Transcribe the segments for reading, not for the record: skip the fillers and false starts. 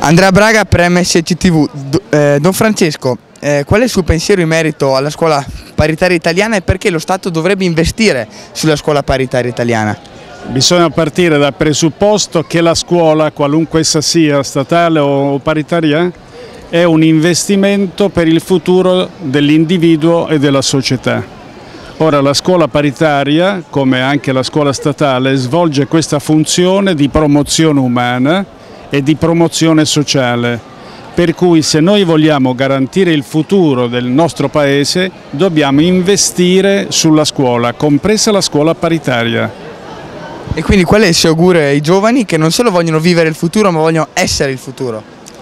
Andrea Braga per MSC TV. Don Francesco, qual è il suo pensiero in merito alla scuola paritaria italiana e perché lo Stato dovrebbe investire sulla scuola paritaria italiana? Bisogna partire dal presupposto che la scuola, qualunque essa sia, statale o paritaria, è un investimento per il futuro dell'individuo e della società. Ora la scuola paritaria, come anche la scuola statale, svolge questa funzione di promozione umana e di promozione sociale, per cui se noi vogliamo garantire il futuro del nostro Paese dobbiamo investire sulla scuola, compresa la scuola paritaria. E quindi qual è il suo augurio ai giovani che non solo vogliono vivere il futuro ma vogliono essere il futuro?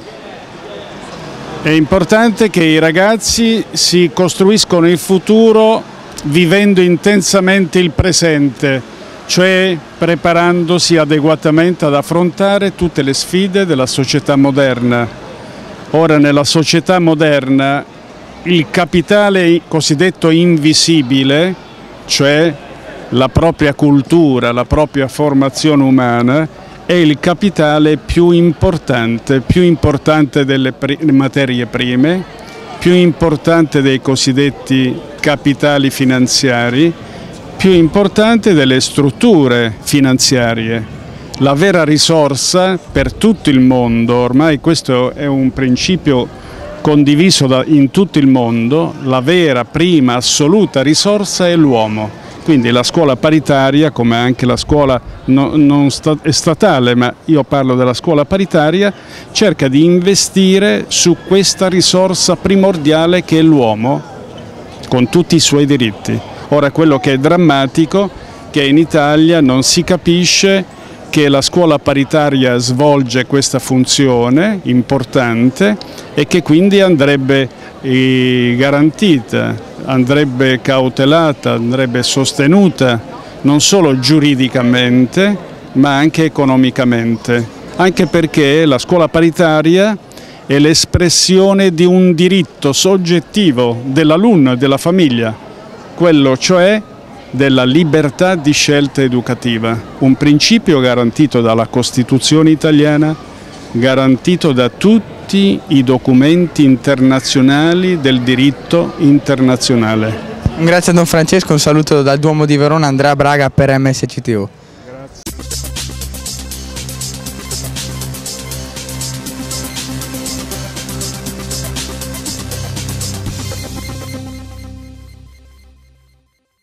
È importante che i ragazzi si costruiscono il futuro vivendo intensamente il presente, cioè preparandosi adeguatamente ad affrontare tutte le sfide della società moderna. Ora nella società moderna il capitale cosiddetto invisibile, cioè la propria cultura, la propria formazione umana, è il capitale più importante delle materie prime, più importante dei cosiddetti capitali finanziari, più importante delle strutture finanziarie. La vera risorsa per tutto il mondo, ormai questo è un principio condiviso in tutto il mondo, la vera, prima, assoluta risorsa è l'uomo. Quindi la scuola paritaria, come anche la scuola è statale, ma io parlo della scuola paritaria, cerca di investire su questa risorsa primordiale che è l'uomo, con tutti i suoi diritti. Ora quello che è drammatico è che in Italia non si capisce che la scuola paritaria svolge questa funzione importante e che quindi andrebbe garantita, andrebbe cautelata, andrebbe sostenuta non solo giuridicamente ma anche economicamente, anche perché la scuola paritaria è l'espressione di un diritto soggettivo dell'alunno e della famiglia, quello cioè della libertà di scelta educativa, un principio garantito dalla Costituzione italiana, garantito da tutti i documenti internazionali del diritto internazionale. Grazie a Don Francesco, un saluto dal Duomo di Verona, Andrea Braga per MSC TV.